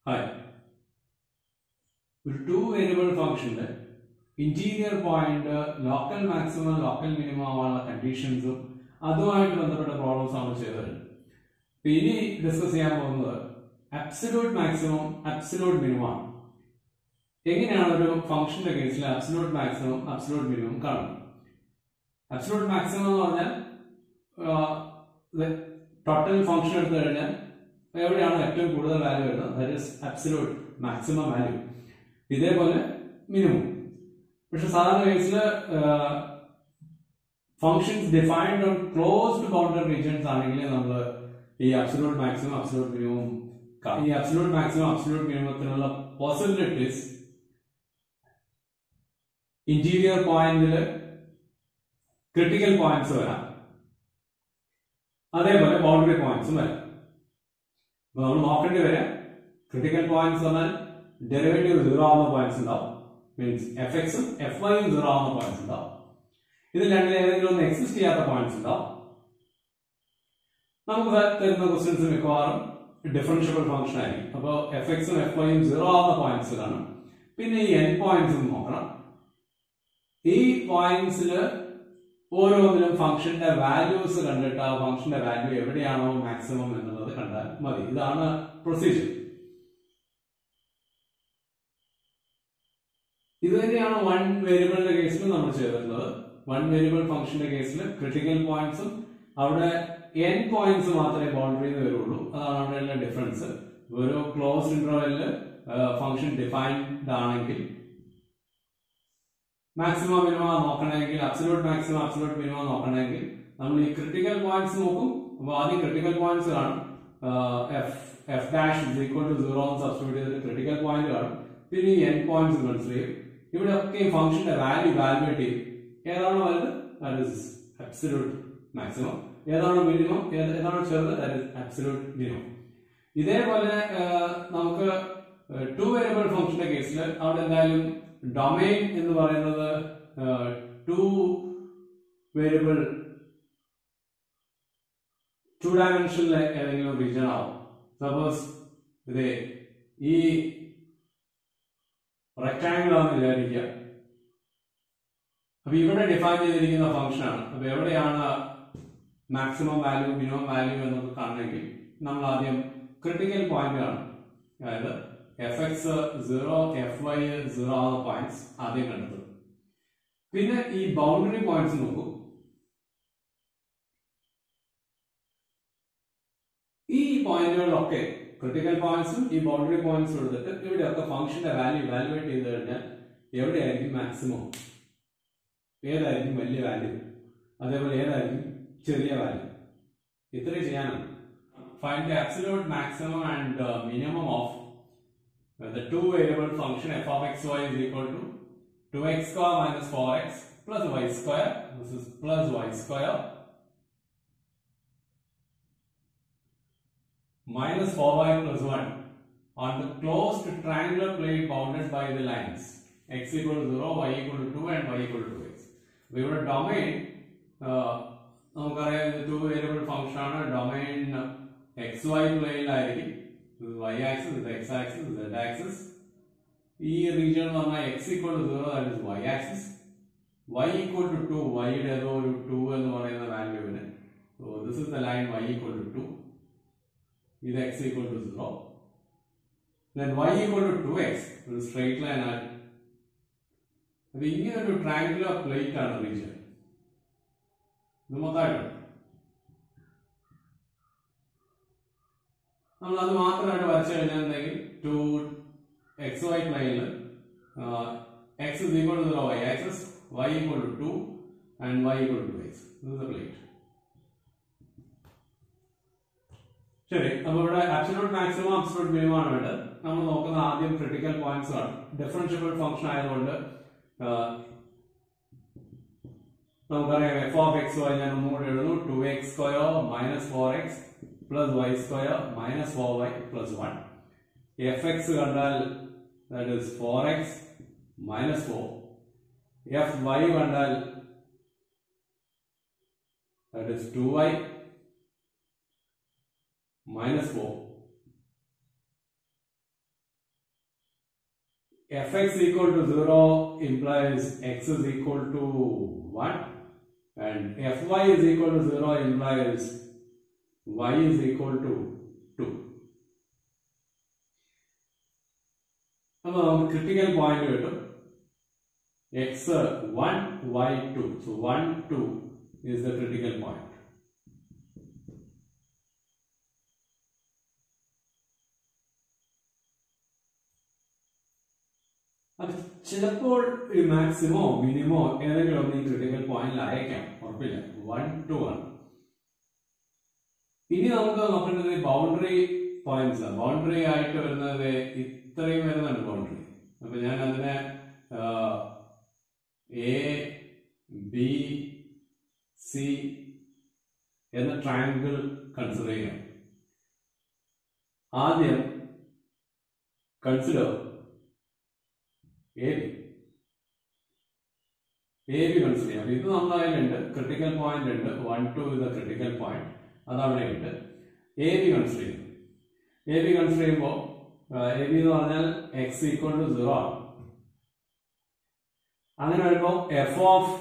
Hi. ഒരു two variable ഫംഗ്ഷന്റെ interior point local maximum local minimum ആവാനുള്ള കണ്ടീഷൻസും അതുമായിട്ട് ബന്ധപ്പെട്ട പ്രോബ്ലംസ് ആണ് ചെയ്തത്. ഇനി ഡിസ്കസ് ചെയ്യാൻ പോകുന്നത് അബ്സല്യൂട്ട് മാക്സിമം അബ്സല്യൂട്ട് മിനിമം ആണ്. എങ്ങനെയാണ് ഒരു ഫംഗ്ഷന്റെ കേസിൽ അബ്സല്യൂട്ട് മാക്സിമം അബ്സല്യൂട്ട് മിനിമം കാണുന്നത്? അബ്സല്യൂട്ട് മാക്സിമം എന്ന് പറഞ്ഞാൽ ടോട്ടൽ ഫംഗ്ഷൻ എടുത്തു കഴിഞ്ഞാൽ എവിടെയാണ് ഏറ്റവും കൂടുതൽ വാല്യൂ വരുന്നത്, that is absolute maximum value. ഇതേപോലെ മിനിമം. പക്ഷെ സാധാരണ കേസിൽ functions defined on closed boundary regions ആണെങ്കിൽ നമ്മൾ ഈ അബ്സല്യൂട്ട് മാക്സിമം അബ്സല്യൂട്ട് മിനിമം ഈ അബ്സല്യൂട്ട് മാക്സിമം അബ്സല്യൂട്ട് മിനിമത്തിനുള്ള പോസിബിലിറ്റീസ് ഇന്റീരിയർ പോയിന്റിൽ ക്രിട്ടിക്കൽ പോയിന്റ്സ് വരാം, അതേപോലെ ബൗണ്ടറി പോയിന്റ്സും വരാം. അപ്പൊ നമ്മൾ നോക്കേണ്ടി വരാം ക്രിട്ടിക്കൽ പോയിന്റ്സ് പറഞ്ഞാൽ ഡെറിവേറ്റീവ് 0 ആവുന്ന പോയിന്റ്സ് ഉണ്ടാവും, മീൻസ് എഫ് എക്സും എഫ് വൈയും 0 ആവുന്ന പോയിന്റ്സ് ഉണ്ടാവും. ഇതിൽ രണ്ടിൽ ഏതെങ്കിലും ഒന്ന് എക്സിസ്റ്റ് ചെയ്യാത്ത പോയിന്റ്സ് ഉണ്ടാവും. നമുക്ക് തരുന്ന ക്വസ്റ്റ്യൻസ് മിക്കവാറും ഡിഫറൻഷ്യബിൾ ഫംഗ്ഷൻ ആയിരിക്കും. അപ്പോൾ എഫ് എക്സും എഫ് വൈയും 0 ആവുന്ന പോയിന്റ്സിലാണ്. പിന്നെ ഈ എൻ പോയിന്റ്സും നോക്കണം. ഈ പോയിന്റ്സിൽ ഓരോന്നിലും ഫംഗ്ഷന്റെ വാല്യൂസ് കണ്ടിട്ട് ആ ഫംഗ്ഷന്റെ വാല്യൂ എവിടെയാണോ മാക്സിമം എന്നുള്ളത് കണ്ടാൽ മതി. ഇതാണ് പ്രൊസീജിയർ. ഇത് തന്നെയാണ് വൺ വേരിയബിളിന്റെ കേസിൽ നമ്മൾ ചെയ്തിട്ടുള്ളത്. വൺ വേരിയബിൾ ഫംഗ്ഷന്റെ കേസിൽ ക്രിട്ടിക്കൽ പോയിന്റ്സും അവിടെ എൻ പോയിന്റ്സ് മാത്രമേ ബൗണ്ടറിയിൽ വരുള്ളൂ. അതാണ് അവിടെയുള്ള ഡിഫറൻസ്. ഒരു ക്ലോസ്ഡ് ഇന്റർവെല്ലിൽ ഫംഗ്ഷൻ ഡിഫൈൻഡ് ആണെങ്കിൽ മാക്സിമം മിനിമം നോക്കണമെങ്കിൽ, അബ്സല്യൂട്ട് മാക്സിമം അബ്സല്യൂട്ട് മിനിമം നോക്കണമെങ്കിൽ നമ്മൾ ഈ ക്രിട്ടിക്കൽ പോയിന്റ്സ് നോക്കും. അപ്പൊ ആദ്യം ക്രിട്ടിക്കൽ പോയിന്റ്സ് കാണും. F dash is equal to 0 എന്ന് സബ്സ്റ്റിറ്റ്യൂട്ട് ചെയ്തിട്ട് ക്രിട്ടിക്കൽ പോയിന്റ് കാണും. പിന്നെ ഈ എൻ പോയിന്റ്സ് കൺസിഡർ ചെയ്യും. ഇവിടെ ഒക്കെ ഫംഗ്ഷന്റെ വാല്യൂ വാല്യുവേറ്റ് ചെയ്യും. ഏതാണോ വലുത് ദാറ്റ് ഇസ് അബ്സല്യൂട്ട് മാക്സിമം, ഏതാണോ മിനിമം ഏതാണോ ചെറുത് ദാറ്റ് ഇസ് അബ്സല്യൂട്ട് മിനിമം. ഇതേപോലെ നമുക്ക് ടു വേരിയബിൾ ഫംഗ്ഷന്റെ കേസിൽ അവിടെ എന്തായാലും ഡൊമൈൻ എന്ന് പറയുന്നത് ടു വേരിയബിൾ ടു ഡയമെൻഷനിലെ ഏതെങ്കിലും റീജിയൻ ആവും. സപ്പോസ് ഇത് ഈ റെക്ടാംഗിൾ ആണെന്ന് വിചാരിക്കുക. അപ്പൊ ഇവിടെ ഡിഫൈൻ ചെയ്തിരിക്കുന്ന ഫംഗ്ഷൻ ആണ്. അപ്പൊ എവിടെയാണ് മാക്സിമം വാല്യൂ മിനിമം വാല്യൂ എന്നൊക്കെ കാണണമെങ്കിൽ നമ്മൾ ആദ്യം ക്രിട്ടിക്കൽ പോയിന്റ് കാണും. അതായത് എഫ് എക്സ് 0 എഫ് വൈ 0 ആവുന്ന പോയിന്റ്സ് ആദ്യം കണ്ടെത്തും. പിന്നെ ഈ ബൗണ്ടറി പോയിന്റ്സ് നോക്കൂ. ഈ പോയിന്റുകളിലൊക്കെ ക്രിട്ടിക്കൽ പോയിന്റ്സും ഈ ബൗണ്ടറി പോയിന്റ്സും എടുത്തിട്ട് ഇവിടെയൊക്കെ ഫംഗ്ഷന്റെ വാല്യൂ വാല്യുവേറ്റ് ചെയ്ത് കഴിഞ്ഞാൽ എവിടെയായിരിക്കും മാക്സിമം, ഏതായിരിക്കും വലിയ വാല്യൂ, അതേപോലെ ഏതായിരിക്കും ചെറിയ വാല്യൂ, ഇത്രയും ചെയ്യാനാണ്. Find the absolute maximum and minimum of the two variable function f of x y is equal to 2x square minus 4x plus y square. This is plus y square minus 4y plus 1 on the closed triangular plane bounded by the lines x equal to 0, y equal to 2 and y equal to 2x. ഇവിടെ domain നമുക്കറിയാം, ഇത് two variable function ആണ്. Domain x y പ്ലെയിനിലായിരിക്കും. y axis, the x axis, the z axis. ഈ region എന്ന് പറഞ്ഞാൽ x equal to 0 that is y axis, y equal to 2 y യുടെ ഏതോ ഒരു 2 എന്ന് പറയുന്ന വാല്യൂവിന്. So this is the line y equal to 2. ഇത് x equal to 0. Then y equal to 2x, ഒരു സ്ട്രെയിറ്റ് ലൈൻ ആണ്. അത് ഇങ്ങനെ ഒരു ട്രയാങ്കുലർ പ്ലേറ്റ് ആണ് റീജിയൻ. ഇത് മൊത്തമായിട്ട് നമ്മൾ അത് മാത്രമായിട്ട് വരച്ചു കഴിഞ്ഞാൽ എന്തെങ്കിൽ ടു എക്സ് വൈ പ്ലെയിനിൽ x is equal to 0 y axis, y equal to 2 and y equal to 2x. This is the plate. ശരി, അപ്പൊ ഇവിടെ അബ്സല്യൂട്ട് മാക്സിമം അബ്സല്യൂട്ട് മിനിമം ആണ് വേണ്ടത്. നമ്മൾ നോക്കുന്ന ആദ്യം ക്രിട്ടിക്കൽ പോയിന്റ്സ് ആണ്. ഡിഫറൻഷ്യബിൾ ഫംഗ്ഷൻ ആയതുകൊണ്ട് നമുക്കറിയാം എഫ് ഓഫ് എക്സ് വൈ ഞാൻ ഒന്നുകൂടി എഴുതുന്നു. 2x square minus 4x plus y square minus 4y plus 1. fx കണ്ടാൽ that is 4x minus 4. fy കണ്ടാൽ that is 2y minus 4. fx equal to 0 implies x is equal to 1 and fy is equal to 0 implies y is equal to 2. അപ്പോൾ നമുക്ക് critical point കിട്ടും x 1 y 2. So 1 2 is the critical point. അത് ചിലപ്പോൾ ഒരു മാക്സിമോ മിനിമോ ഏതെങ്കിലും ഒന്ന് ഈ critical പോയിന്റിൽ അയക്കാം, ഉറപ്പില്ല. 1 2 ആണ്. ഇനി നമുക്ക് നോക്കേണ്ടത് ബൗണ്ടറി പോയിന്റ്സ് ആണ്. ബൗണ്ടറി ആയിട്ട് വരുന്നത് ഇത്രയും വരുന്നുണ്ട് ബൗണ്ടറി. അപ്പൊ ഞാൻ അതിനെ എ ബി സി എന്ന ട്രയാങ്കിൾ കൺസിഡർ ചെയ്യാം. ആദ്യം കൺസിഡർ എ ബി കൺസിഡർ ചെയ്യാം. ഇത് നന്നായിട്ടുണ്ട്, ക്രിട്ടിക്കൽ പോയിന്റ് ഉണ്ട്. 1 2 is a critical point. അതവിടെ ഉണ്ട്. എ ബി കൺസിഡർ ചെയ്യുന്നു. എ ബി കൺസിഡർ ചെയ്യുമ്പോൾ എ ബി എന്ന് പറഞ്ഞാൽ എക്സ് ഈക്വൽ ടു 0 ആണ്. അങ്ങനെ വരുമ്പോൾ എഫ് ഓഫ്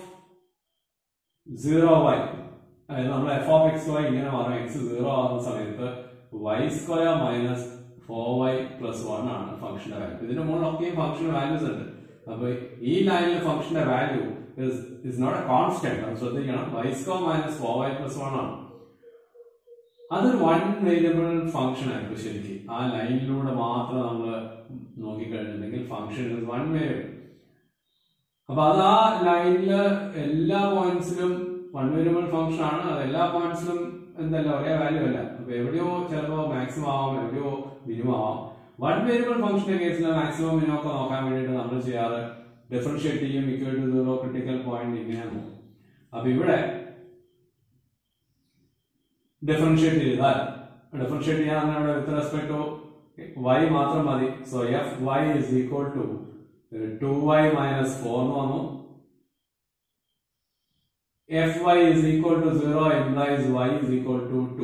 0y, അതായത് നമ്മൾ എഫ് ഓഫ് എക്സ് വൈ ഇങ്ങനെ മാറും. എക്സ് 0 ആകുന്ന സമയത്ത് y square minus 4y plus 1 ആണ് ഫംഗ്ഷന്റെ വാല്യൂ. ഇതിന്റെ മുകളിലൊക്കെയും ഫംഗ്ഷന്റെ വാല്യൂസ് ഉണ്ട്. അപ്പൊ ഈ ലൈനിൽ ഫംഗ്ഷന്റെ value is not a constant. അത് ശ്രദ്ധിക്കണം. y square minus 4y plus 1 ആണ്. അതൊരു 1 വേരിയബിൾ ഫംഗ്ഷൻ ആയിരിക്കും ശരിക്കും. ആ ലൈനിലൂടെ മാത്രം നമ്മൾ നോക്കിക്കഴിഞ്ഞിട്ടുണ്ടെങ്കിൽ ഫംഗ്ഷൻ 1 വേരിയബിൾ. അപ്പൊ അത് ആ ലൈനില് എല്ലാ പോയിന്റ്സിലും 1 വേരിയബിൾ ഫംഗ്ഷൻ ആണ്. അത് എല്ലാ പോയിന്റ്സിലും എന്തല്ല ഒരേ വാല്യൂ അല്ല. അപ്പൊ എവിടെയോ ചിലപ്പോ മാക്സിമം ആവാം, എവിടെയോ മിനിമം ആവാം. 1 വേരിയബിൾ ഫംഗ്ഷന്റെ കേസിൽ മാക്സിമം മിനിമം ഒക്കെ നോക്കാൻ വേണ്ടിയിട്ട് നമ്മൾ ചെയ്യാറ് ഡിഫറൻഷിയേറ്റ് ചെയ്യും. ഇക്വൽ ടു 0 ക്രിട്ടിക്കൽ പോയിന്റ് ഇങ്ങനെ നോക്കും. അപ്പൊ ഇവിടെ ഡിഫറൻഷിയേറ്റ് ചെയ്താൽ ഡിഫറൻഷിയേറ്റ് ചെയ്യാൻ ഇവിടെ വിത്ത് റെസ്പെക്ട് ടു y മാത്രം മതി. So f y is equal to 2y minus 4 എന്ന് വന്നു. fy is equal to 0 implies y is equal to 2.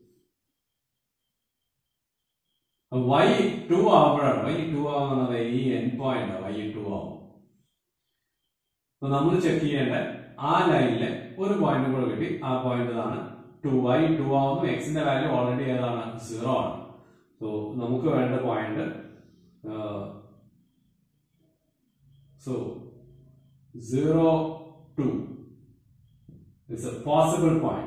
y 2 ആവുമ്പോഴാണ് y 2 ആവുന്നത് ഈ എൻഡ് പോയിന്റ് y 2 ആവും. അപ്പൊ നമ്മൾ ചെക്ക് ചെയ്യേണ്ട ആ ലൈനിലെ ഒരു പോയിന്റ് കൂടെ കിട്ടി. ആ പോയിന്റ് ഇതാണ് 2y 2 ആവുന്നു. എക്സിന്റെ വാല്യൂ ഓൾറെഡി ഏതാണ് 0 ആണ്. സോ നമുക്ക് വേണ്ട point so 0 2 is a possible point.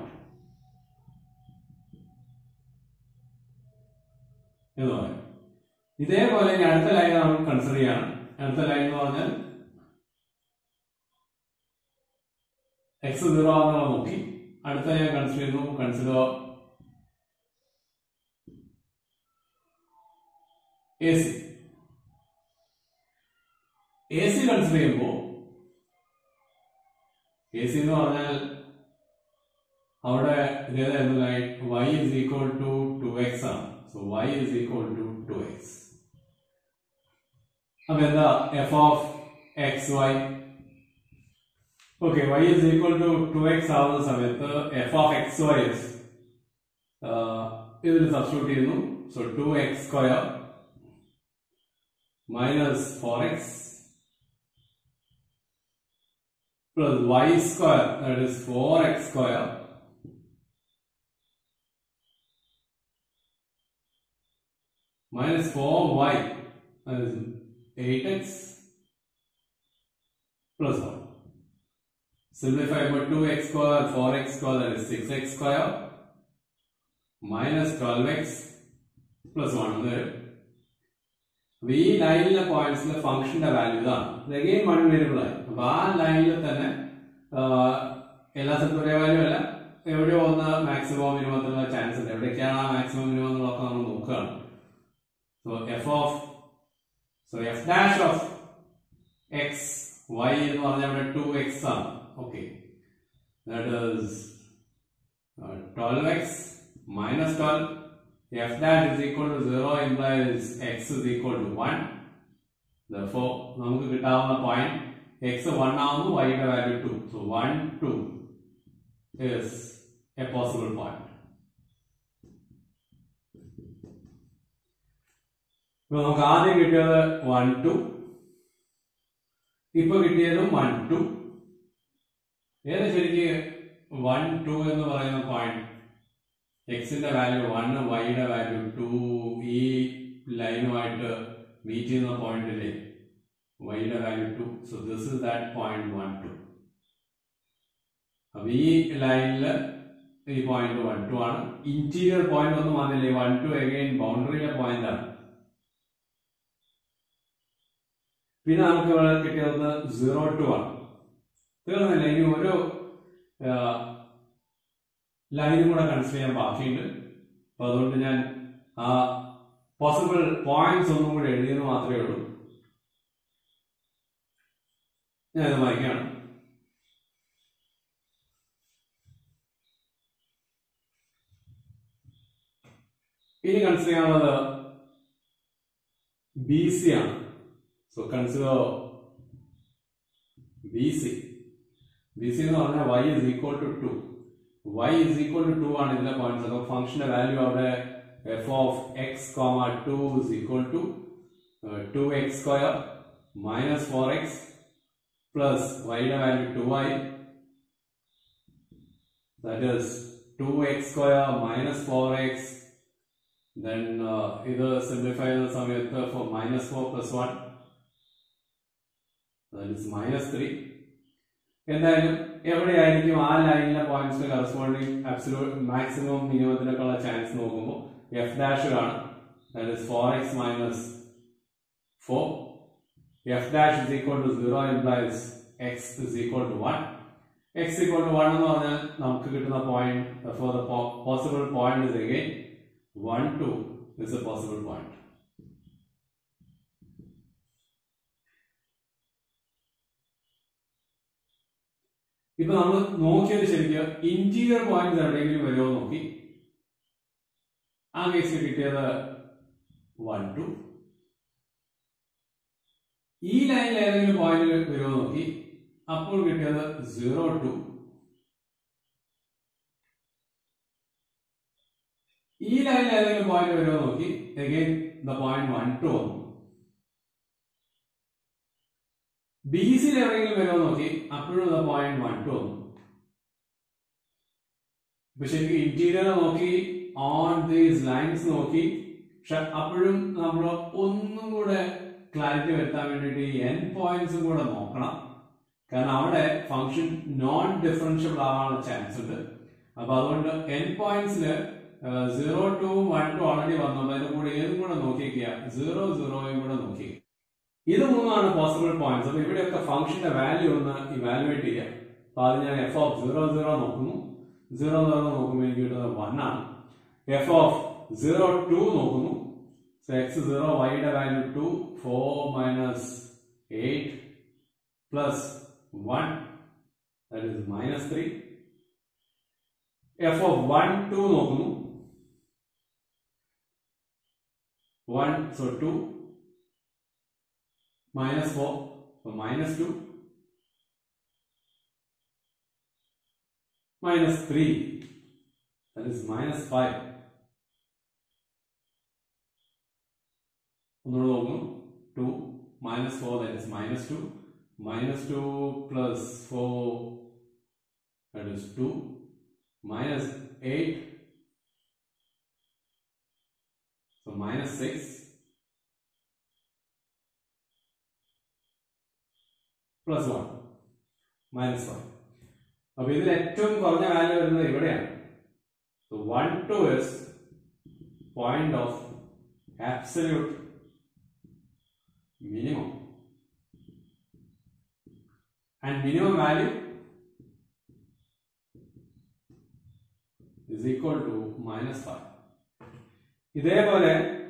ഇതേപോലെ ഇനി അടുത്ത ലൈൻ നമ്മൾ കൺസിഡർ ചെയ്യണം. അടുത്ത ലൈൻ എന്ന് പറഞ്ഞാൽ എക്സ് 0 ആണെന്നുള്ള നോക്കി. അടുത്ത ഞാൻ കൺസിഡർ ചെയ്യുന്നു. Consider A C. A C consider ചെയ്യുമ്പോൾ എ സി എന്ന് പറഞ്ഞാൽ അവിടെ ഇതേതായിരുന്നു line y is equal to 2x ആണ്. So y is equal to 2x. അപ്പൊ എന്താ f of x y? Okay, y is equal to 2x ആവുന്ന സമയത്ത് എഫ് ഓഫ് എക്സ് വൈ ഇതിൽ സബ്സ്റ്റിറ്റ്യൂട്ട് ചെയ്യുന്നു. So 2x square minus 4x plus y square, that is 4x square minus 4y, that is 8x plus 1. Simplify by 2x square, 4x square, that is 6x square minus 12x plus 1. ഈ ലൈനിലെ പോയിന്റ്സിലെ ഫംഗ്ഷന്റെ value ഇതാണ്. Again 1 variable ആയി. അപ്പൊ ആ ലൈനിൽ തന്നെ എല്ലാ സ്ഥലത്തും ഒരേ വാല്യൂ അല്ല, എവിടെയോ ഒന്ന് മാക്സിമം മിനിമത്തിലുള്ള ചാൻസ് ഉണ്ട്. എവിടേക്കാണ് ആ മാക്സിമം മിനിമം എന്നുള്ളതൊക്കെ നമ്മൾ നോക്കുകയാണ്. So f dash of x y എന്ന് പറഞ്ഞാൽ ഇവിടെ 2x ആണ്. Okay, that is 12x minus 12. F dash is equal to 0 implies x is equal to 1. Therefore, നമുക്ക് കിട്ടാവുന്ന പോയിന്റ് x 1 ആവുന്നു, y യുടെ value 2. So 1 2 is a possible point. ഇപ്പോൾ നമുക്ക് ആദ്യം കിട്ടിയത് 1 2, ഇപ്പൊ കിട്ടിയതും 1 2. ഏത് ശരിക്ക് 1 2 എന്ന് പറയുന്ന പോയിന്റ് എക്സിന്റെ വാല്യൂ 1, വൈയുടെ വാല്യൂ 2, ഈ ലൈനുമായിട്ട് മീറ്റ് ചെയ്യുന്ന പോയിന്റ് അല്ലേ വൈയുടെ value 2. So this is that point 1 2. അപ്പൊ ഈ ലൈനില് ഈ പോയിന്റ് 1 2 ആണ്. ഇന്റീരിയർ പോയിന്റ് ഒന്നും വന്നില്ലേ, 1 2 അഗൈൻ ബൗണ്ടറിയിലെ പോയിന്റ് ആണ്. പിന്നെ നമുക്ക് ഇവിടെ കിട്ടിയത് 0 2 ആണ്. തീർന്നില്ല, ഇനി ഓരോ ലൈനും കൂടെ കൺസിഡർ ചെയ്യാൻ ബാക്കിയുണ്ട്. അപ്പൊ അതുകൊണ്ട് ഞാൻ ആ പോസിബിൾ പോയിന്റ്സ് ഒന്നും കൂടെ എഴുതിയെന്ന് മാത്രമേ ഉള്ളൂ. ഞാനത് വായിക്കുകയാണ്. ഇനി കൺസിഡർ ചെയ്യാനുള്ളത് ബി സി ആണ്. So consider B C. B C എന്ന് പറഞ്ഞാൽ y is equal to 2. y is equal to 2 ആണ് ഇതിലെ പോയിന്റ്സ്. അപ്പൊ ഫംഗ്ഷന്റെ വാല്യൂ അവിടെ f of x, 2 is equal to 2x square minus 4x plus y യുടെ value 2y. That is 2x square minus 4x. Then ഇത് simplify ചെയ്യുന്ന സമയത്ത് for minus 4 plus 1. That is minus 3. എന്തായാലും എവിടെയായിരിക്കും ആ ലൈനിലെ പോയിന്റ്സിന് കറസ്പോണ്ടിങ് അബ്സല്യൂട്ട് മാക്സിമം മിനിമത്തിനൊക്കെയുള്ള ചാൻസ് നോക്കുമ്പോൾ എഫ് ഡാഷിലാണ്. That is 4x minus 4. f dash is equal to 0 implies x is equal to 1. x equal to 1 എന്ന് പറഞ്ഞാൽ നമുക്ക് കിട്ടുന്ന point for the possible point is again 1 2 is a possible point. ഇപ്പൊ നമ്മൾ നോക്കിയത് ശരിക്കും ഇന്റീരിയർ പോയിന്റ്സ് എവിടെയെങ്കിലും വരുമോ നോക്കി. ആ കേസിൽ കിട്ടിയത് 1 2. ഈ ലൈനിൽ ഏതെങ്കിലും പോയിന്റ് വരുമോ നോക്കി. അപ്പോൾ കിട്ടിയത് 0 2. ഈ ലൈനിൽ ഏതെങ്കിലും പോയിന്റ് വരുമോ നോക്കി. അഗൈൻ ദ പോയിന്റ് 1 2 വന്നു. ബി സിയിൽ എവിടെയെങ്കിലും വരുമോ നോക്കി. അപ്പോഴും ദ പോയിന്റ് 1 2 വന്നു. ഇപ്പൊ ശരിക്കും ഇന്റീരിയർ നോക്കി, ഓൺ ദീസ് ലൈൻസ് നോക്കി. പക്ഷെ അപ്പോഴും നമ്മൾ ഒന്നും കൂടെ ക്ലാരിറ്റി വരുത്താൻ വേണ്ടിയിട്ട് ഈ എൻ പോയിന്റ്സും കൂടെ നോക്കണം. കാരണം അവിടെ ഫംഗ്ഷൻ നോൺ ഡിഫറൻഷ്യബിൾ ആവാനുള്ള ചാൻസ് ഉണ്ട്. അപ്പൊ അതുകൊണ്ട് എൻ പോയിന്റ്സിൽ 0 2 1 2 ഓൾറെഡി വന്നു. അതിന്റെ കൂടെ ഏതും കൂടെ നോക്കിക്കുക, 0 0 കൂടെ നോക്കി. ഇത് മൂന്നാണ് പോസിബിൾ പോയിന്റ്സ്. അപ്പൊ ഇവിടെയൊക്കെ ഫംഗ്ഷന്റെ വാല്യൂ ഒന്ന് ഇവാലുവേറ്റ് ചെയ്യാം. അപ്പൊ അത് ഞാൻ എഫ് ഓഫ് 0 0 നോക്കുന്നു. 0 0 നോക്കുമ്പോൾ എനിക്ക് കിട്ടുന്നത് 1 ആണ്. എഫ് ഓഫ് 0 2 നോക്കുന്നു. So x 0, y യുടെ value 2, 4 minus 8 plus 1, that is minus 3. f of 1 2 നോക്കുന്നു. 1, so 2 minus 4, so minus 2 minus 3, that is minus 5. ഒന്നുകൂടെ നോക്കുന്നു. 2 minus 4, that is minus 2. Minus 2 plus 4, that is 2. Minus 8, so minus 6. Plus 1, minus 5. അപ്പൊ ഇതിൽ ഏറ്റവും കുറഞ്ഞ value വരുന്നത് ഇവിടെയാണ്. So 1 2 is point of absolute minimum, and minimum value is equal to minus 5. ഇതേപോലെ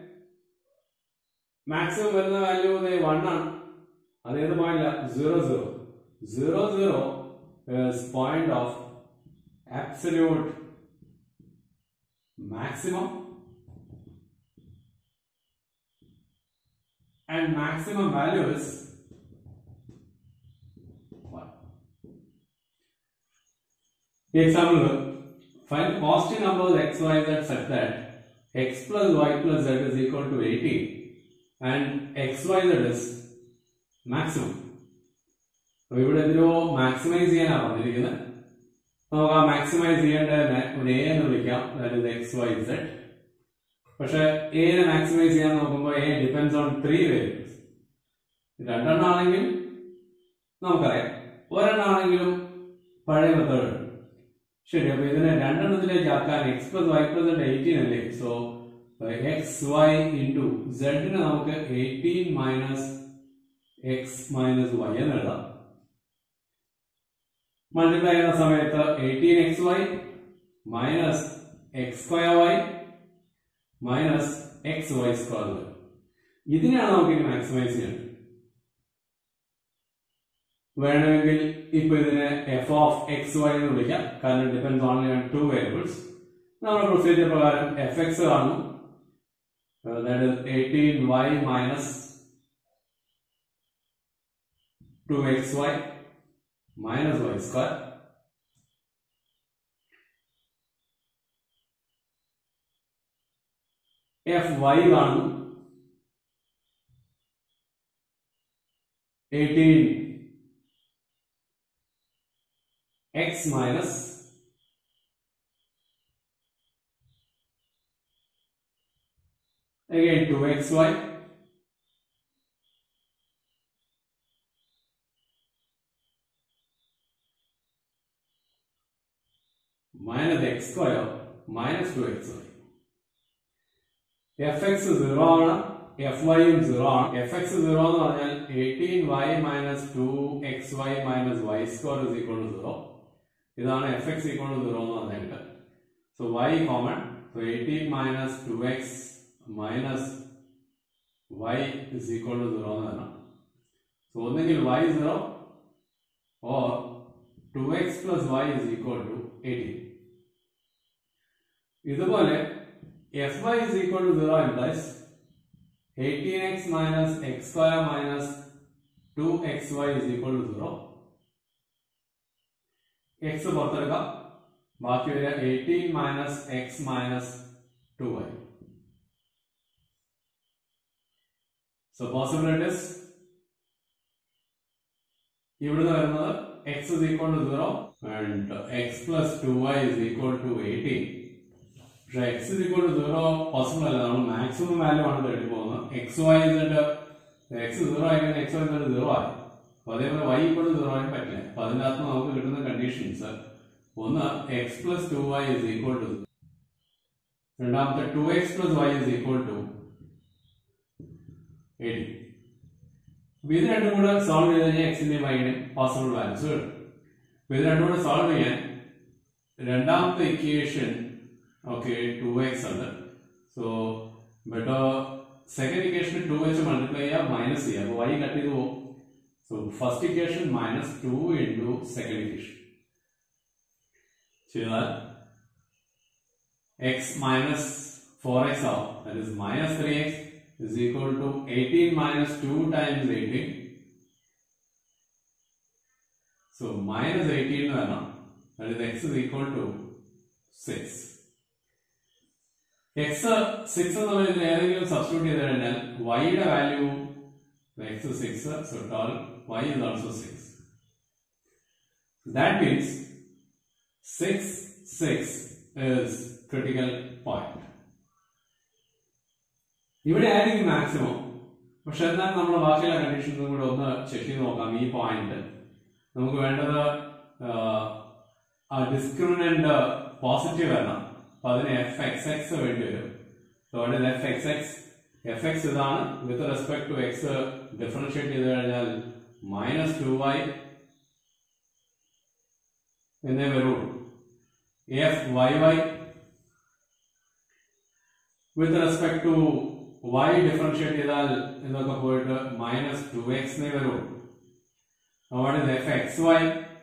maximum വരുന്ന വാല്യൂ 1 ആണ്. അതേത് point 0 0. 0 0 is point of absolute maximum, and maximum value is 1. The example, find positive numbers x, y, z such that x plus y plus z is equal to 18 and x, y, z is maximum. അപ്പൊ ഇവിടെ എന്തിനോ maximise ചെയ്യാനാണ് പറഞ്ഞിരിക്കുന്നത്. നമുക്ക് ആ maximise ചെയ്യേണ്ടതിനെ ഒരു A എന്ന് വിളിക്കാം, that is x y z. പക്ഷെ എനെ മാക്സിമൈസ് ചെയ്യാൻ നോക്കുമ്പോൾ എ ഡിപെൻഡ്സ് ഓൺ 3 വേരിയബിൾസ്. രണ്ടെണ്ണാണെങ്കിൽ നമുക്കറിയാം, ഒരെണ്ണാണെങ്കിലും പഴയ മെത്തേഡ്. ശരി, അപ്പൊ ഇതിനെ രണ്ടെണ്ണത്തിലേക്ക് ആക്കാൻ എക്സ് പ്ലസ് വൈ പ്ലസ് 18 അല്ലേ. സോ എക്സ് വൈ ഇൻറ്റു സെഡിന് നമുക്ക് 18 മൈനസ് എക്സ് മൈനസ് വൈ എന്ന് എഴുതാം. മൾട്ടിപ്ലൈ ചെയ്യുന്ന സമയത്ത് 18xy minus x square y minus x y square വരും. ഇതിനെയാണ് നമുക്ക് ഇനി മാക്സിമൈസ് ചെയ്യേണ്ടത്. വേണമെങ്കിൽ ഇപ്പൊ ഇതിനെ എഫ് ഓഫ് എക്സ് വൈ എന്ന് വിളിക്കാം, കാരണം ഡിപെൻഡ്സ് ഓൺലി ഓൺ 2 വേരിയബിൾസ്. നമ്മുടെ പ്രൊസീജിയർ പ്രകാരം എഫ് എക്സ് കാണുന്നു, that is 18y minus 2xy minus y square fy കാണുന്നു 18x minus again 2xy minus x square minus 2xy. fx 0 ആണ്, fy 0 ആണ്. fx 0 എന്ന് പറഞ്ഞാൽ 18y minus 2xy minus y square is equal to 0. ഇതാണ് fx equal to 0 എന്ന് പറഞ്ഞിട്ട്. So y common, so 18 minus 2x minus y is equal to 0 എന്ന് പറഞ്ഞാൽ. So ഒന്നെങ്കിൽ y 0 or 2x plus y is equal to 18. ഇതുപോലെ fy is equal to 0 implies 18x minus x square minus 2xy is equal to 0. x പുറത്തെടുക്കാം, ബാക്കി വരിക 18 minus x minus 2y. So possibilities ഇവിടുന്ന് വരുന്നത് x is equal to 0 and x plus 2y is equal to 18. പക്ഷെ x is equal to 0 possible അല്ല, നമ്മൾ maximum value ആണ് തേടി പോകുന്നത്. x y എന്നിട്ട് x 0 ആയിരിക്കും, x y എന്നിട്ട് 0 ആയി. അപ്പൊ അതേപോലെ y equal to 0 ആയി പറ്റില്ല. അപ്പൊ അതിന്റെ അകത്ത് നമുക്ക് കിട്ടുന്ന കണ്ടീഷൻസ് ഒന്ന് x plus 2y is equal to 0, രണ്ടാമത്തെ 2x plus y is equal to 18. അപ്പൊ ഇത് രണ്ടും കൂടെ സോൾവ് ചെയ്ത് കഴിഞ്ഞാൽ എക്സിന്റെയും വൈയുടെയും പോസിബിൾ വാല്യൂസ് കിട്ടും. അപ്പൊ ഇത് രണ്ടും കൂടെ സോൾവ് ചെയ്യാൻ രണ്ടാമത്തെ ഇക്വേഷൻ okay 2x ഉണ്ട്. So better second equation 2h multiply ചെയ്യാ minus ചെയ്യാ, അപ്പൊ y കട്ട് ചെയ്ത് പോകും. So first equation minus 2 into second equation ചെയ്താൽ x minus 4x ആവും, that is minus 3x is equal to 18 minus 2 times 18. So minus 18 എന്ന് വരണം, that is x is equal to 6. x 6 എന്നുള്ളതിൽ ഏതെങ്കിലും സബ്സ്റ്റിറ്റ്യൂട്ട് ചെയ്ത് കഴിഞ്ഞാൽ y യുടെ value x 6, so total y is also 6. That means 6 is critical point. ഇവിടെ ആയിരിക്കും maximum. പക്ഷെ എന്നാൽ നമ്മൾ ബാക്കിയുള്ള കണ്ടീഷൻസും കൂടെ ഒന്ന് ചെക്ക് ചെയ്ത് നോക്കാം. ഈ പോയിന്റ് നമുക്ക് വേണ്ടത് ഡിസ്ക്രിമിനന്റ് പോസിറ്റീവ് വരണം. അപ്പൊ അതിന് fxx വേണ്ടി വരും. So what is fxx? fx ഇതാണ്, with respect to x differentiate ചെയ്ത് കഴിഞ്ഞാൽ minus 2y എന്നേ വരുള്ളൂ. fyy with respect to y differentiate ചെയ്താൽ എന്നൊക്കെ പോയിട്ട് minus 2x എന്നേ വരുള്ളൂ. What is fxy?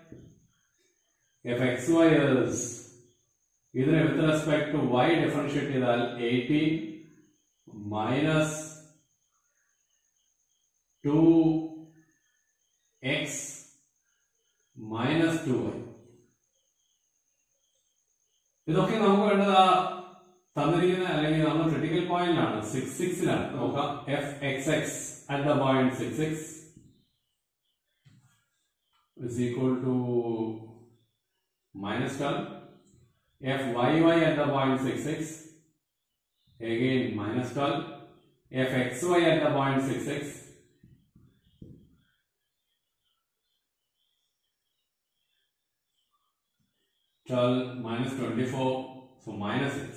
fxy is ഇതിനെ with respect to y differentiate ചെയ്താൽ 18 minus 2x minus 2y. ഇതൊക്കെ നമുക്ക് വേണ്ടത് തന്നിരിക്കുന്ന അല്ലെങ്കിൽ നമ്മൾ ക്രിട്ടിക്കൽ പോയിന്റിലാണ് 6ലാണ്. നോക്കാം fxx at the point 6x is equal to minus 12. Fyy at the point 6, 6. Again minus 12. Fxy at the point 6, 6. Minus 24, so minus 6.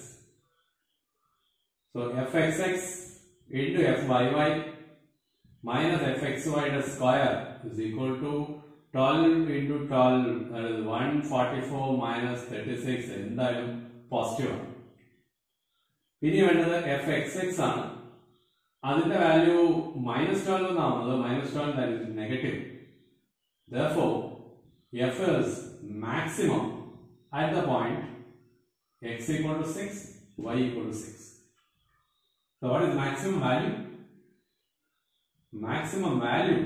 So fxx into fyy minus fxy the square is equal to 12 into 12, that is 144 minus 36, എന്തായാലും positive ആണ്. ഇനി വേണ്ടത് fxx ആണ്. അതിന്റെ value -12 എന്നാവുന്നത്. -12 that is negative. Therefore f is maximum at the point x equal to 6, y equal to 6. So what is maximum value? Maximum value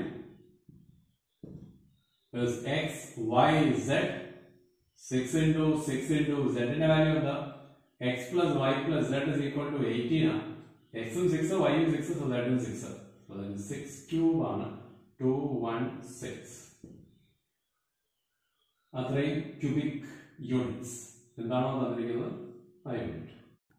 is x, y, z. 6 into 6 into z in the value of the x plus y plus z is equal to 18. X is 6, y is 6, so that is 6. So that is 6 cube on 216. അത്രയും cubic units എന്താണോ തന്നിരിക്കുന്നത് ആ unit.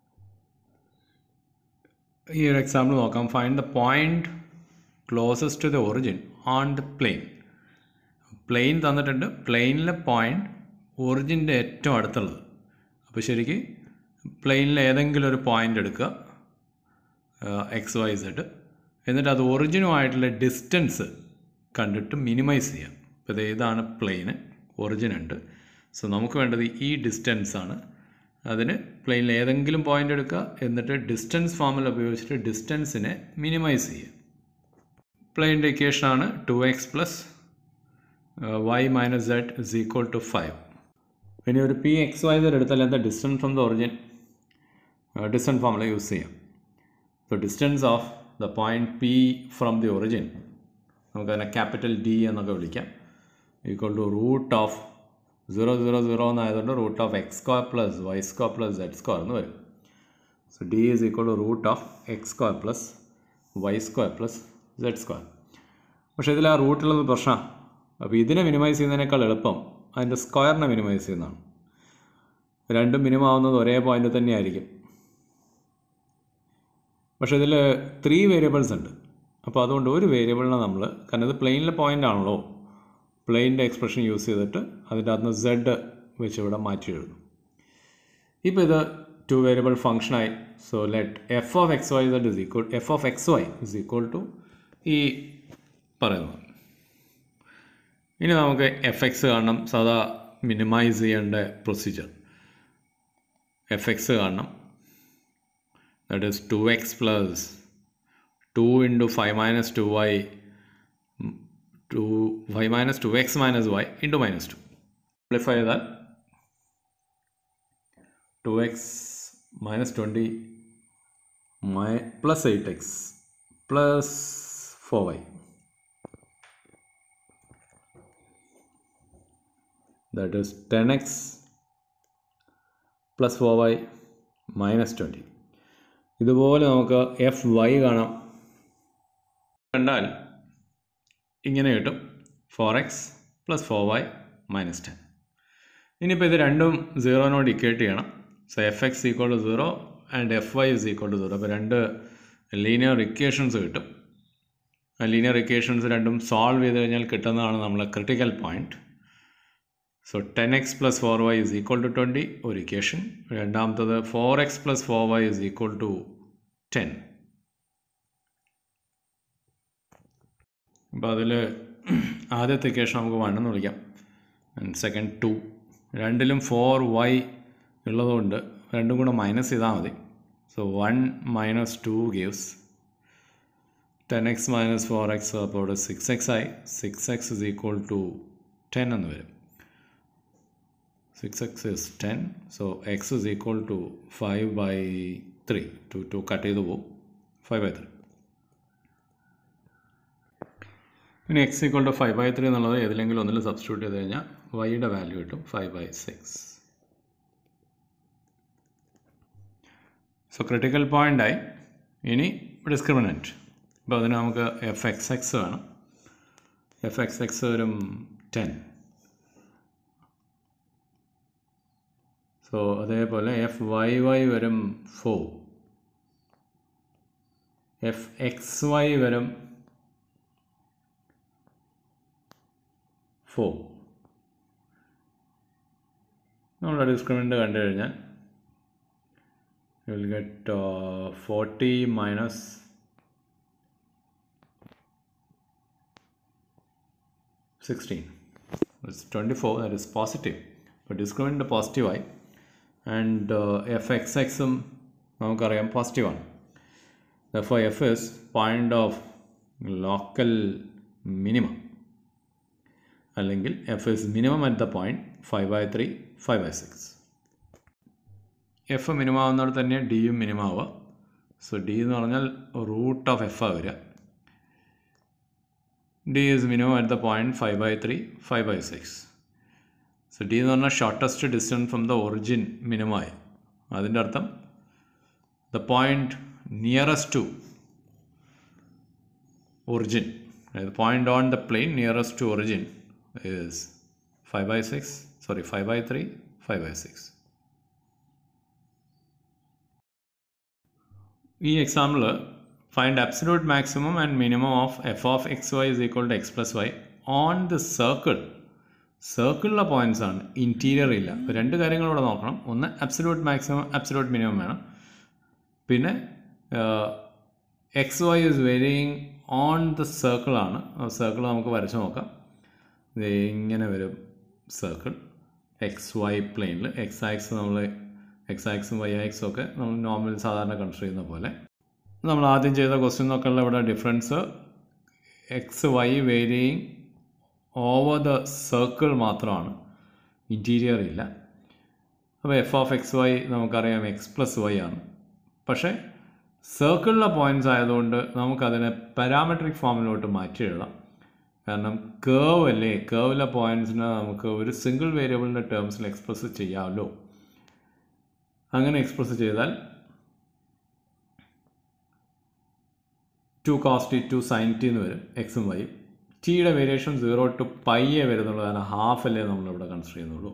ഈ ഒരു example നോക്കാം. Find the point closest to the origin on the plane. Plane തന്നിട്ടുണ്ട്. പ്ലെയിനിലെ point ഒറിജിൻ്റെ ഏറ്റവും അടുത്തുള്ളത്. അപ്പോൾ ശരിക്ക് പ്ലെയിനിൽ ഏതെങ്കിലും ഒരു പോയിന്റ് എടുക്കുക, എക്സ് വൈ സെഡ്, എന്നിട്ട് അത് ഒറിജിനുമായിട്ടുള്ള ഡിസ്റ്റൻസ് കണ്ടിട്ട് മിനിമൈസ് ചെയ്യാം. അപ്പോൾ ഇതാണ് പ്ലെയിന്, ഒറിജിൻ ഉണ്ട്. സോ നമുക്ക് വേണ്ടത് ഈ ഡിസ്റ്റൻസ് ആണ്. അതിന് പ്ലെയിനിൽ ഏതെങ്കിലും പോയിന്റ് എടുക്കുക, എന്നിട്ട് ഡിസ്റ്റൻസ് ഫോർമുല ഉപയോഗിച്ചിട്ട് ഡിസ്റ്റൻസിനെ മിനിമൈസ് ചെയ്യുക. പ്ലെയിൻ്റെ ഇക്വേഷനാണ് 2x plus y minus z is equal to 5. ഇനി ഒരു പി എക്സ് വൈ സെഡ് എടുത്താൽ എന്താ distance from the origin, distance formula use ചെയ്യാം. So distance of the point P from the origin നമുക്കതിനെ ക്യാപിറ്റൽ ഡി എന്നൊക്കെ വിളിക്കാം. ഈക്വൽ ടു റൂട്ട് ഓഫ് 0, 0, 0 എന്നായതുകൊണ്ട് root of x square plus y square plus z square എന്ന് വരും. So D is equal to root of x square plus y square plus z square. പക്ഷേ ഇതിൽ ആ റൂട്ടുള്ളത് പ്രശ്നമാണ്. അപ്പോൾ ഇതിനെ മിനിമൈസ് ചെയ്യുന്നതിനേക്കാൾ എളുപ്പം അതിൻ്റെ സ്ക്വയറിനെ മിനിമൈസ് ചെയ്യുന്നതാണ്. രണ്ടും മിനിമം ആവുന്നത് ഒരേ പോയിന്റ് തന്നെയായിരിക്കും. പക്ഷേ ഇതിൽ 3 വേരിയബിൾസ് ഉണ്ട്. അപ്പോൾ അതുകൊണ്ട് ഒരു വേരിയബിളിനെ നമ്മൾ, കാരണം ഇത് പ്ലെയിനിലെ പോയിന്റ് ആണല്ലോ, പ്ലെയിൻ്റെ എക്സ്പ്രഷൻ യൂസ് ചെയ്തിട്ട് അതിൻ്റെ അകത്ത് സെഡ് വെച്ച് ഇവിടെ മാറ്റി എഴുതും. ഇപ്പോൾ ഇത് 2 വേരിയബിൾ ഫംഗ്ഷനായി. So let f of x y z is equal f of x y is equal to ഈ പറയുന്നത്. ഇനി നമുക്ക് എഫ് എക്സ് കാണണം. സാധാ മിനിമൈസ് ചെയ്യേണ്ട പ്രൊസീജിയർ. എഫ് എക്സ് കാണണം. That is 2x plus 2 into 5 minus 2y 5 minus 2x minus y into minus 2. Simplify that. 2x minus 20 plus 8x plus 4y. That is 10x plus 4y minus 20. ഇതുപോലെ നമുക്ക് F Y കാണാം. കണ്ടാൽ ഇങ്ങനെ കിട്ടും 4x plus 4y minus 10. ഇനിയിപ്പോൾ ഇത് രണ്ടും 0 equate ചെയ്യണം. So f x equal to 0 and f y is equal to 0. അപ്പോൾ രണ്ട് ലീനിയർ ഇക്വേഷൻസ് കിട്ടും. ആ ലീനിയർ ഇക്വേഷൻസ് രണ്ടും സോൾവ് ചെയ്ത് കഴിഞ്ഞാൽ കിട്ടുന്നതാണ് നമ്മളെ critical point. So 10x plus 4y is equal to 20 ഒരു ഇക്വേഷൻ. രണ്ടാമത്തത് 4x plus 4y is equal to 10. അപ്പോൾ അതിൽ ആദ്യത്തെ ഇക്വേഷൻ നമുക്ക് 1 എന്ന് വിളിക്കാം. സെക്കൻഡ് 2. രണ്ടിലും 4y ഉള്ളതുകൊണ്ട് രണ്ടും കൂടെ മൈനസ് ചെയ്താൽ മതി. So 1 minus 2 gives 10x minus 4x. അപ്പോൾ ഇവിടെ 6x ആയി. 6x ഇസ് ഈക്വൽ ടു 10 എന്ന് വരും. 6x is 10. So x is equal to 5/3. 2 cut ചെയ്ത് പോകും. 5/3. ഇനി x ഈക്വൽ ടു 5/3 എന്നുള്ളത് ഏതിലെങ്കിലും ഒന്നിൽ സബ്സ്റ്റിറ്റ്യൂട്ട് ചെയ്ത് കഴിഞ്ഞാൽ വൈയുടെ വാല്യൂ കിട്ടും 5/6. സോ ക്രിട്ടിക്കൽ പോയിൻ്റായി. ഇനി ഡിസ്ക്രിമിനൻറ്റ്. അപ്പോൾ അതിന് നമുക്ക് എഫ് എക്സ് എക്സ് വേണം. എഫ് എക്സ് എക്സ് വരും 10. സോ അതേപോലെ എഫ് വൈ വൈ വരും 4, എഫ് എക്സ് വൈ വരും 4. നമ്മുടെ ഡിസ്ക്രിമിനൻ്റ് കണ്ടു കഴിഞ്ഞാൽ you will get 40 minus 16. It's 24, that is positive. But discriminant positive ആയി. And fxx നമുക്കറിയാം പോസിറ്റീവ് ആണ്. Therefore f is point of local minimum. അല്ലെങ്കിൽ f is minimum at the point 5/3, 5/6. F minimum ആവുന്നവിടെ തന്നെ ഡിയും മിനിമം ആവുക. സോ ഡി എന്ന് പറഞ്ഞാൽ റൂട്ട് ഓഫ് എഫ് ആ വരിക. D is minimum at the point 5/3, 5/6. So D എന്ന് പറഞ്ഞാൽ shortest distance from the origin minimum ആയി. അതിൻ്റെ അർത്ഥം the point nearest to origin, അതായത് point on the plane nearest to origin is 5/3, 5/6. ഈ example find absolute maximum and minimum of f of x y is equal to x plus y on the circle. സർക്കിളിലെ points ആണ്, interior ഇല്ല. അപ്പോൾ രണ്ട് കാര്യങ്ങൾ ഇവിടെ നോക്കണം. ഒന്ന് അബ്സല്യൂട്ട് മാക്സിമം, അബ്സല്യൂട്ട് മിനിമം വേണം. പിന്നെ x y is varying on the സർക്കിളാണ്. സർക്കിൾ നമുക്ക് വരച്ച് നോക്കാം. ഇങ്ങനെ വരും സർക്കിൾ എക്സ് വൈ പ്ലെയിനിൽ. എക്സ് ആക്സ് നമ്മൾ എക്സ് ആക്സും വൈ ആക്സും ഒക്കെ നമ്മൾ നോർമൽ സാധാരണ കൺസിഡർ ചെയ്യുന്ന പോലെ. നമ്മൾ ആദ്യം ചെയ്ത ക്വസ്റ്റ്യനൊക്കെയുള്ള ഇവിടെ difference x y varying over the circle മാത്രമാണ്, ഇൻറ്റീരിയർ ഇല്ല. അപ്പോൾ എഫ് ഓഫ് എക്സ് വൈ നമുക്കറിയാം എക്സ് പ്ലസ് വൈ ആണ്. പക്ഷേ സർക്കിളിലെ പോയിൻറ്റ്സ് ആയതുകൊണ്ട് നമുക്കതിനെ പാരാമെട്രിക് ഫോമിലോട്ട് മാറ്റി എഴുതാം. കാരണം കേവ് അല്ലേ, കേവിലെ പോയിൻറ്റ്സിനെ നമുക്ക് ഒരു സിംഗിൾ വേരിയബിളിൻ്റെ ടേംസിൽ എക്സ്പ്രസ് ചെയ്യാമല്ലോ. അങ്ങനെ എക്സ്പ്രസ് ചെയ്താൽ 2 cos t 2 sin t എന്ന് വരും എക്സും വൈയും. ടിയുടെ വേരിയേഷൻ 0 to π വരുന്നുള്ളൂ, കാരണം ഹാഫ് അല്ലേ നമ്മളിവിടെ കൺസിഡർ ചെയ്യുന്നുള്ളൂ.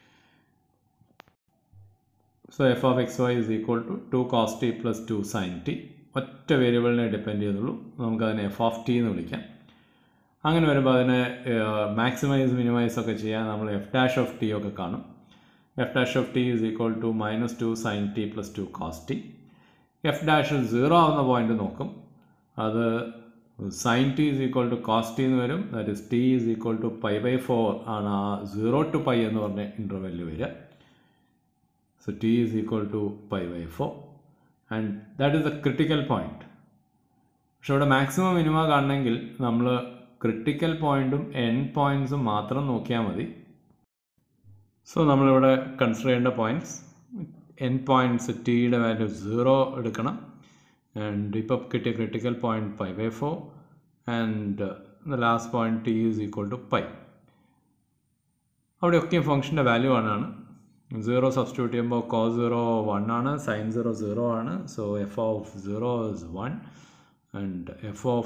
So f of x y is equal to 2 cos t plus 2 sin t. ഒറ്റ വേരിയബിളിനെ ഡിപ്പെൻഡ് ചെയ്യുന്നുള്ളൂ. നമുക്കതിനെ എഫ് ഓഫ് ടി എന്ന് വിളിക്കാം. അങ്ങനെ വരുമ്പോൾ അതിനെ മാക്സിമൈസ് മിനിമൈസ് ഒക്കെ ചെയ്യാൻ നമ്മൾ എഫ് ഡാഷ് ഓഫ് ടി ഒക്കെ കാണും. F dash of t is equal to -2 sin t plus 2 cos t. F dash 0 ആവുന്ന പോയിന്റ് നോക്കും. അത് sin t is equal to cos t എന്ന് വരും. That is t is equal to π/4 ആണ് ആ 0 to π എന്ന് പറഞ്ഞ ഇൻ്റർവെല്ലിൽ വരിക. So t is equal to π/4 and that is the critical point. പക്ഷെ ഇവിടെ മാക്സിമം മിനിമം കാണണമെങ്കിൽ നമ്മൾ ക്രിട്ടിക്കൽ പോയിൻറ്റും എൻഡ് പോയിൻറ്റ്സും മാത്രം നോക്കിയാൽ മതി. സോ നമ്മളിവിടെ കൺസിഡർ ചെയ്യേണ്ട പോയിൻറ്റ്സ്, എൻഡ് പോയിൻറ്റ്സ് ടിയുടെ വാല്യൂ 0 എടുക്കണം. ആൻഡ് ഇപ്പോൾ കിട്ടിയ critical point π/4 and the last point t is equal to π. അവിടെയൊക്കെ ഫംഗ്ഷൻ്റെ വാല്യൂ ആണ്. 0 സബ്സ്റ്റിറ്റ്യൂട്ട് ചെയ്യുമ്പോൾ cos 0 1 ആണ്, sin 0 0 ആണ്. So f of 0 is 1 and f of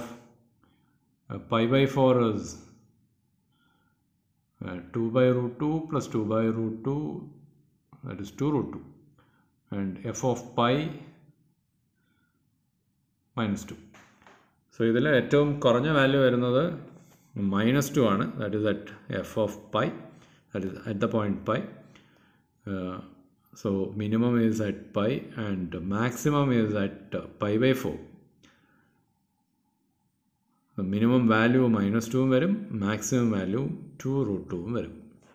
π/4 is 2/√2 plus 2/√2, that is 2√2, and f of pi -2. സോ ഇതിൽ ഏറ്റവും കുറഞ്ഞ വാല്യൂ വരുന്നത് -2 ആണ്. That is at f of pi, that is at the point pi. So minimum is at pi and maximum is at π/4. Minimum value -2 വരും, maximum value 2√2 വരും.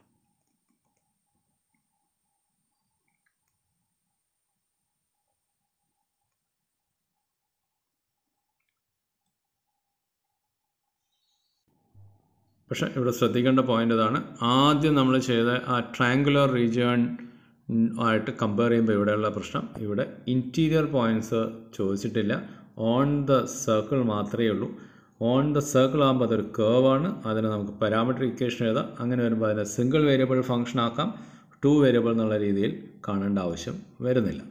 പക്ഷേ ഇവിടെ ശ്രദ്ധിക്കേണ്ട പോയിൻ്റ് ഇതാണ്. ആദ്യം നമ്മൾ ചെയ്ത ആ ട്രയാങ്കുലർ റീജിയൺ ആയിട്ട് കമ്പയർ ചെയ്യുമ്പോൾ ഇവിടെയുള്ള പ്രശ്നം, ഇവിടെ ഇൻറ്റീരിയർ പോയിൻറ്റ്സ് ചോദിച്ചിട്ടില്ല, ഓൺ ദ സർക്കിൾ മാത്രമേ ഉള്ളൂ. ഓൺ ദ സർക്കിൾ ആകുമ്പോൾ അതൊരു കേവാണ്, അതിനെ നമുക്ക് പാരാമെട്രിക് ഇക്വേഷൻ എഴുതാം. അങ്ങനെ വരുമ്പോൾ അതിനെ സിംഗിൾ വേരിയബിൾ ഫംഗ്ഷൻ ആക്കാം, 2 വേരിയബിൾ എന്നുള്ള രീതിയിൽ കാണേണ്ട ആവശ്യം വരുന്നില്ല.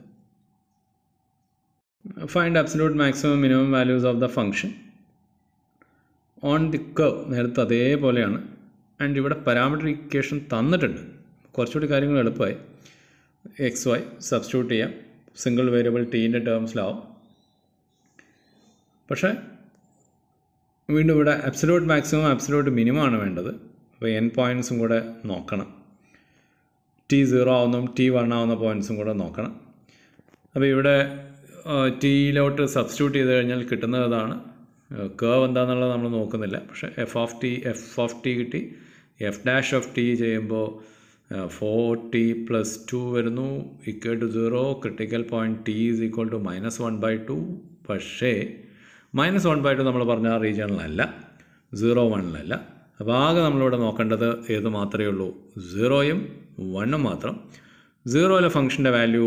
Find absolute maximum minimum values of the function on the curve. നേരത്തെ അതേപോലെയാണ്. ആൻഡ് ഇവിടെ പാരാമെട്രിക് ഇക്വേഷൻ തന്നിട്ടുണ്ട്, കുറച്ചുകൂടി കാര്യങ്ങൾ എളുപ്പമായി. എക്സ് വൈ സബ്സ്റ്റിറ്റ്യൂട്ട് ചെയ്യാം. സിംഗിൾ വേരിയബിൾ ടീൻ്റെ ടേംസിലാവും. പക്ഷേ വീണ്ടും ഇവിടെ അബ്സല്യൂട്ട് മാക്സിമം അബ്സല്യൂട്ട് മിനിമം ആണ് വേണ്ടത്. അപ്പോൾ n പോയിൻറ്റ്സും കൂടെ നോക്കണം. t0 ആവുന്നതും t1 ആവുന്ന പോയിൻറ്റ്സും കൂടെ നോക്കണം. അപ്പോൾ ഇവിടെ ടിയിലോട്ട് സബ്സ്റ്റിറ്റ്യൂട്ട് ചെയ്ത് കഴിഞ്ഞാൽ കിട്ടുന്നത് അതാണ്. കേർവ് എന്താണെന്നുള്ളത് നമ്മൾ നോക്കുന്നില്ല. പക്ഷേ എഫ് ഓഫ് ടി കിട്ടി. എഫ് ഡാഷ് ഓഫ് ടി ചെയ്യുമ്പോൾ 4t + 2 വരുന്നു =0. Critical point t = -1/2. പക്ഷേ -1/2 നമ്മൾ പറഞ്ഞ ആ റീജിയണിലല്ല, 0, 1-ലല്ല. അപ്പോൾ ആകെ നമ്മളിവിടെ നോക്കേണ്ടത് ഏത് മാത്രമേ ഉള്ളൂ? 0-ഉം 1-ഉം മാത്രം. 0-ലെ ഫംഗ്ഷൻ്റെ വാല്യൂ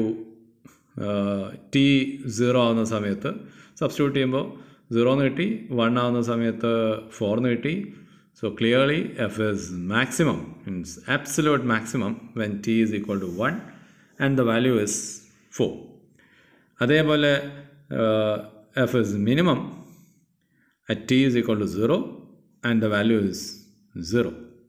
t 0 ആവുന്ന സമയത്ത് സബ്സ്റ്റിറ്റ്യൂട്ട് ചെയ്യുമ്പോൾ 0 എന്ന് കിട്ടി. 1 ആവുന്ന സമയത്ത് 4 എന്ന് കിട്ടി. So clearly f is maximum, means absolute maximum when t is equal to 1 and the value is 4. അതേപോലെ f is minimum at t is equal to 0 and the value is 0.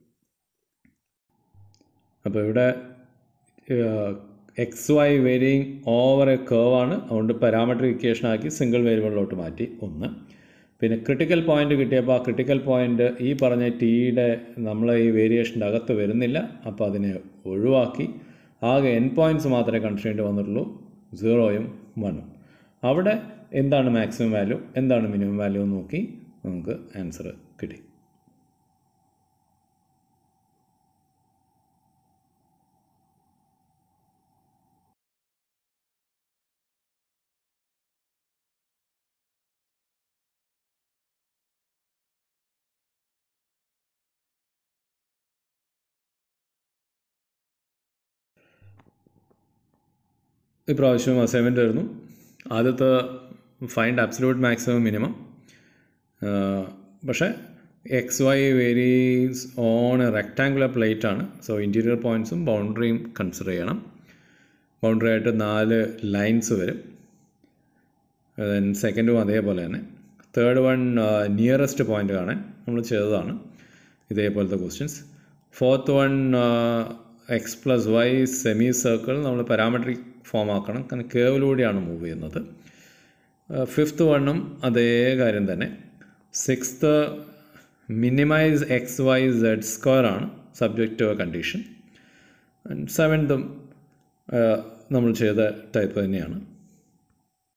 അപ്പോൾ ഇവിടെ x y varying over a curve ആണ്. അതുകൊണ്ട് parametric equation ആക്കി single വേരിയബിളിലോട്ട് മാറ്റി. ഒന്ന്. പിന്നെ ക്രിട്ടിക്കൽ പോയിൻ്റ് കിട്ടിയപ്പോൾ ആ ക്രിട്ടിക്കൽ പോയിൻ്റ് ഈ പറഞ്ഞ ടിയുടെ നമ്മൾ ഈ വേരിയേഷൻ്റെ അകത്ത് വരുന്നില്ല. അപ്പോൾ അതിനെ ഒഴിവാക്കി. ആകെ n പോയിൻറ്റ്സ് മാത്രമേ കൺസ്ട്രെയിൻറ്റ് വന്നിട്ടുള്ളൂ, 0-ഉം 1-ഉം. അവിടെ എന്താണ് മാക്സിമം വാല്യൂ, എന്താണ് മിനിമം വാല്യൂ എന്ന് നോക്കി നമുക്ക് ആൻസർ കിട്ടി. ഇപ്രാവശ്യം അസൈൻമെൻ്റ് ആയിരുന്നു. ആദ്യത്തെ ഫൈൻഡ് അബ്സല്യൂട്ട് മാക്സിമം മിനിമം. പക്ഷേ x y varies on a rectangular plate ആണ്. സോ ഇൻറ്റീരിയർ പോയിൻറ്റ്സും ബൗണ്ടറിയും കൺസിഡർ ചെയ്യണം. ബൗണ്ടറി ആയിട്ട് 4 ലൈൻസ് വരും. ദെൻ സെക്കൻഡും അതേപോലെ തന്നെ. തേർഡ് വൺ നിയറസ്റ്റ് പോയിൻ്റ് കാണാൻ നമ്മൾ ചെയ്തതാണ് ഇതേപോലത്തെ questions. Fourth one x plus y semi circle നമ്മൾ പാരാമെട്രിക് ഫോം ആക്കണം, കാരണം കേവിലൂടെയാണ് മൂവ് ചെയ്യുന്നത്. ഫിഫ്ത്ത് വണ്ണും അതേ കാര്യം തന്നെ. Sixth minimise x y z square ആണ്, സബ്ജക്റ്റ് ടു എ കണ്ടീഷൻ. സെവൻത്തും നമ്മൾ ചെയ്ത ടൈപ്പ് തന്നെയാണ്.